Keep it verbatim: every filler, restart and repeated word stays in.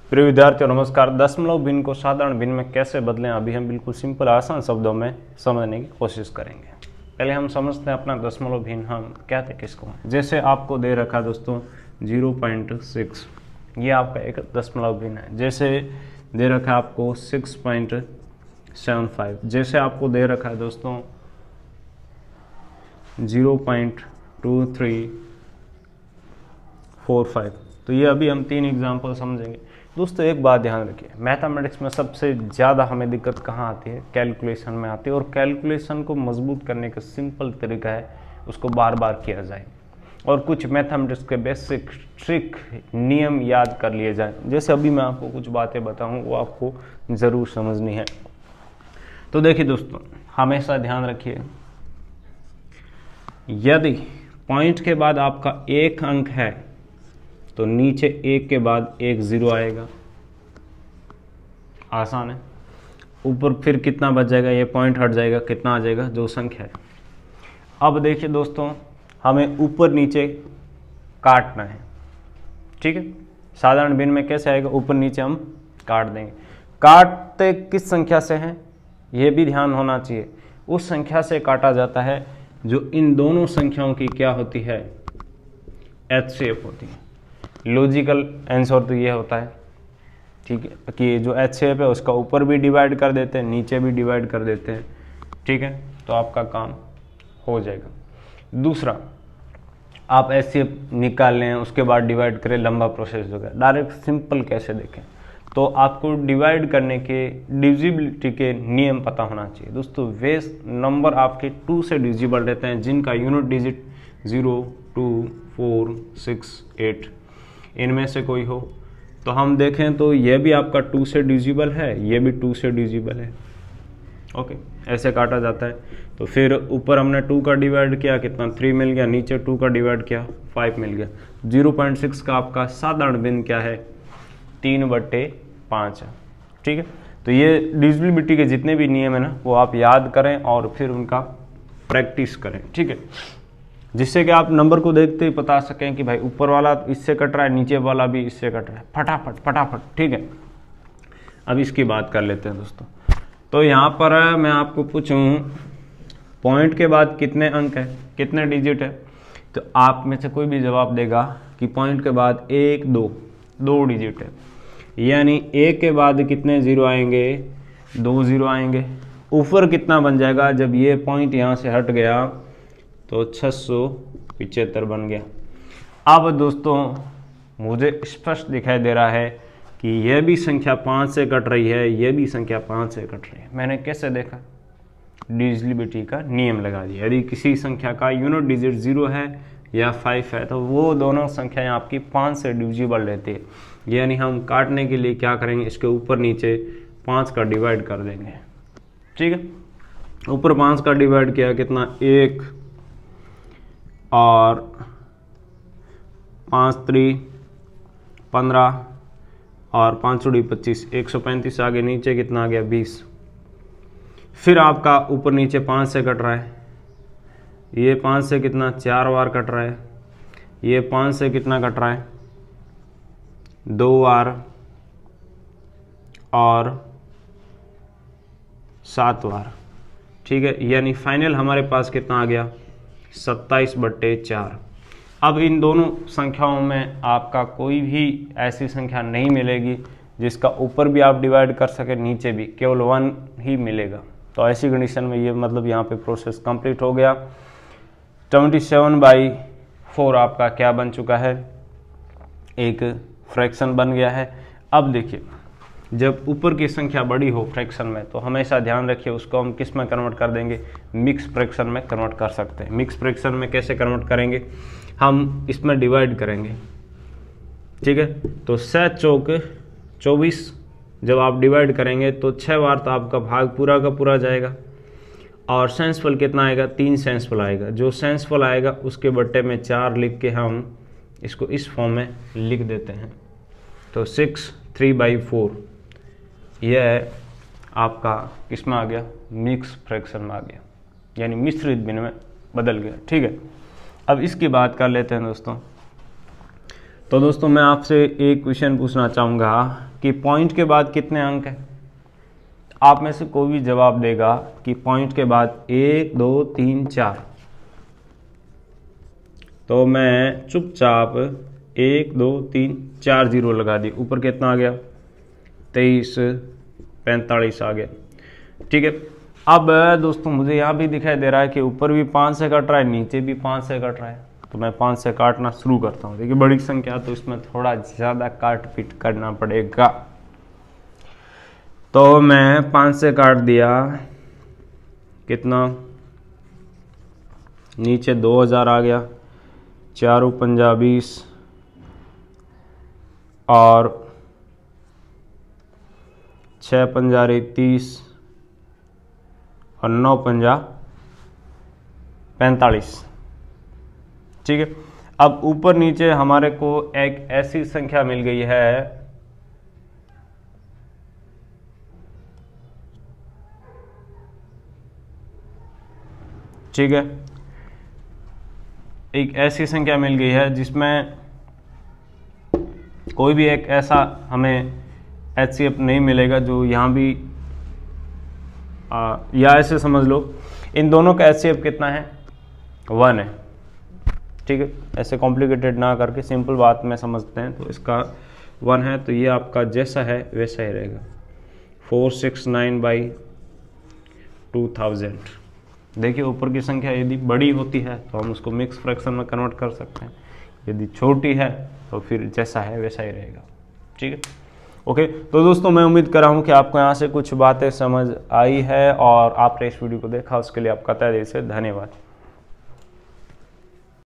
प्रिय विद्यार्थियों नमस्कार। दशमलव भिन्न को साधारण भिन्न में कैसे बदलें, अभी हम बिल्कुल सिंपल आसान शब्दों में समझने की कोशिश करेंगे। पहले हम समझते हैं अपना दशमलव भिन्न हम कहते किसको हैं। जैसे आपको दे रखा है दोस्तों ज़ीरो पॉइंट सिक्स, ये आपका एक दशमलव भिन्न है। जैसे दे रखा है आपको सिक्स पॉइंट सेवन फाइव, जैसे आपको दे रखा है दोस्तों zero point two three four five. तो ये अभी हम तीन एग्जाम्पल समझेंगे। दोस्तों एक बात ध्यान रखिए, मैथमेटिक्स में सबसे ज़्यादा हमें दिक्कत कहाँ आती है? कैलकुलेशन में आती है। और कैलकुलेशन को मजबूत करने का सिंपल तरीका है उसको बार बार किया जाए और कुछ मैथमेटिक्स के बेसिक ट्रिक नियम याद कर लिए जाए। जैसे अभी मैं आपको कुछ बातें बताऊँ वो आपको ज़रूर समझनी है। तो देखिए दोस्तों, हमेशा ध्यान रखिए, यदि पॉइंट के बाद आपका एक अंक है तो नीचे एक के बाद एक ज़ीरो आएगा। आसान है। ऊपर फिर कितना बच जाएगा? ये पॉइंट हट जाएगा, कितना आ जाएगा? जो संख्या है। अब देखिए दोस्तों, हमें ऊपर नीचे काटना है, ठीक है। साधारण भिन्न में कैसे आएगा? ऊपर नीचे हम काट देंगे। काटते किस संख्या से हैं ये भी ध्यान होना चाहिए। उस संख्या से काटा जाता है जो इन दोनों संख्याओं की क्या होती है? एच सी एफ होती है। लॉजिकल आंसर तो ये होता है, ठीक है, कि जो एच सी एफ है उसका ऊपर भी डिवाइड कर देते हैं, नीचे भी डिवाइड कर देते हैं, ठीक है। तो आपका काम हो जाएगा। दूसरा, आप एच सी एफ निकाल लें उसके बाद डिवाइड करें, लंबा प्रोसेस हो गया। डायरेक्ट सिंपल कैसे देखें? तो आपको डिवाइड करने के डिविजिबिलिटी के नियम पता होना चाहिए। दोस्तों वे नंबर आपके टू से डिविजिबल रहते हैं जिनका unit digit zero, two, four, six, eight इनमें से कोई हो। तो हम देखें तो ये भी आपका टू से डिविजिबल है, ये भी टू से डिविजिबल है। ओके, ऐसे काटा जाता है। तो फिर ऊपर हमने टू का डिवाइड किया, कितना? थ्री मिल गया। नीचे टू का डिवाइड किया, फाइव मिल गया। ज़ीरो पॉइंट सिक्स का आपका साधारण भिन्न क्या है? तीन बट्टे पाँच है, ठीक है। तो ये डिविजिबिलिटी के जितने भी नियम है ना वो आप याद करें और फिर उनका प्रैक्टिस करें, ठीक है, जिससे कि आप नंबर को देखते ही बता सकें कि भाई ऊपर वाला इससे कट रहा है, नीचे वाला भी इससे कट रहा है, फटाफट फटाफट, ठीक है। अब इसकी बात कर लेते हैं दोस्तों। तो यहाँ पर मैं आपको पूछूं पॉइंट के बाद कितने अंक है, कितने डिजिट है? तो आप में से कोई भी जवाब देगा कि पॉइंट के बाद एक, दो दो डिजिट है, यानी एक के बाद कितने ज़ीरो आएंगे? दो ज़ीरो आएंगे। ऊपर कितना बन जाएगा? जब ये पॉइंट यहाँ से हट गया तो छः सौ पिचहत्तर बन गया। अब दोस्तों मुझे स्पष्ट दिखाई दे रहा है कि यह भी संख्या पाँच से कट रही है, यह भी संख्या पाँच से कट रही है। मैंने कैसे देखा? डिविजिबिलिटी का नियम लगा दिया। यदि किसी संख्या का यूनिट डिजिट जीरो है या फाइव है तो वो दोनों संख्याएं आपकी पाँच से डिविजिबल रहती है। यानी हम काटने के लिए क्या करेंगे? इसके ऊपर नीचे पाँच का डिवाइड कर देंगे, ठीक है। ऊपर पाँच का डिवाइड किया, कितना? एक, और पाँच त्री पंद्रह और पाँच चौड़ी पच्चीस, एक सौ पैंतीस आगे, नीचे कितना आ गया? बीस। फिर आपका ऊपर नीचे पाँच से कट रहा है, ये पाँच से कितना? चार बार कट रहा है। ये पाँच से कितना कट रहा है? दो बार और सात बार, ठीक है। यानी फाइनल हमारे पास कितना आ गया? सत्ताईस बट्टे चार। अब इन दोनों संख्याओं में आपका कोई भी ऐसी संख्या नहीं मिलेगी जिसका ऊपर भी आप डिवाइड कर सके, नीचे भी, केवल वन ही मिलेगा। तो ऐसी कंडीशन में ये मतलब यहाँ पे प्रोसेस कंप्लीट हो गया। ट्वेंटी सेवन बाई फोर आपका क्या बन चुका है? एक फ्रैक्शन बन गया है। अब देखिए, जब ऊपर की संख्या बड़ी हो फ्रैक्शन में तो हमेशा ध्यान रखिए उसको हम किस में कन्वर्ट कर देंगे? मिक्स फ्रैक्शन में कन्वर्ट कर सकते हैं। मिक्स फ्रैक्शन में कैसे कन्वर्ट करेंगे? हम इसमें डिवाइड करेंगे, ठीक है। तो छः चौक चौबीस, जब आप डिवाइड करेंगे तो छः बार तो आपका भाग पूरा का पूरा जाएगा और सेंसफुल कितना आएगा? तीन सेंसफुल आएगा। जो सेंसफुल आएगा उसके बट्टे में चार लिख के हम इसको इस फॉर्म में लिख देते हैं। तो सिक्स थ्री बाई फोर यह आपका किस में आ गया? मिक्स फ्रैक्शन में आ गया, यानी मिश्रित भिन्न में बदल गया, ठीक है। अब इसकी बात कर लेते हैं दोस्तों। तो दोस्तों मैं आपसे एक क्वेश्चन पूछना चाहूँगा कि पॉइंट के बाद कितने अंक हैं। आप में से कोई भी जवाब देगा कि पॉइंट के बाद एक दो तीन चार, तो मैं चुपचाप एक दो तीन चार जीरो लगा दी। ऊपर कितना आ गया, तेईस पैंतालीस आ गया। ठीक है, अब दोस्तों मुझे यहाँ भी दिखाई दे रहा है कि ऊपर भी पाँच से कट रहा है, नीचे भी पाँच से कट रहा है, तो मैं पाँच से काटना शुरू करता हूँ। देखिए बड़ी संख्या तो इसमें थोड़ा ज़्यादा काट पीट करना पड़ेगा। तो मैं पाँच से काट दिया, कितना, नीचे दो हज़ार आ गया, चारों पंजा बीस और छः पंजा तीस और नौ पंजा पैंतालीस। ठीक है, अब ऊपर नीचे हमारे को एक ऐसी संख्या मिल गई है ठीक है, एक ऐसी संख्या मिल गई है जिसमें कोई भी एक ऐसा हमें एच सी एफ नहीं मिलेगा जो यहाँ भी आ, या ऐसे समझ लो इन दोनों का एच सी एफ कितना है, वन है। ठीक है, ऐसे कॉम्प्लिकेटेड ना करके सिंपल बात में समझते हैं। तो इसका वन है, तो ये आपका जैसा है वैसा ही रहेगा, four six nine by two thousand. देखिए ऊपर की संख्या यदि बड़ी होती है तो हम उसको मिक्स फ्रैक्शन में कन्वर्ट कर सकते हैं, यदि छोटी है तो फिर जैसा है वैसा ही रहेगा। ठीक है, ओके। तो दोस्तों मैं उम्मीद कर रहा हूँ कि आपको यहाँ से कुछ बातें समझ आई है और आपने इस वीडियो को देखा, उसके लिए आपका तहे दिल से धन्यवाद।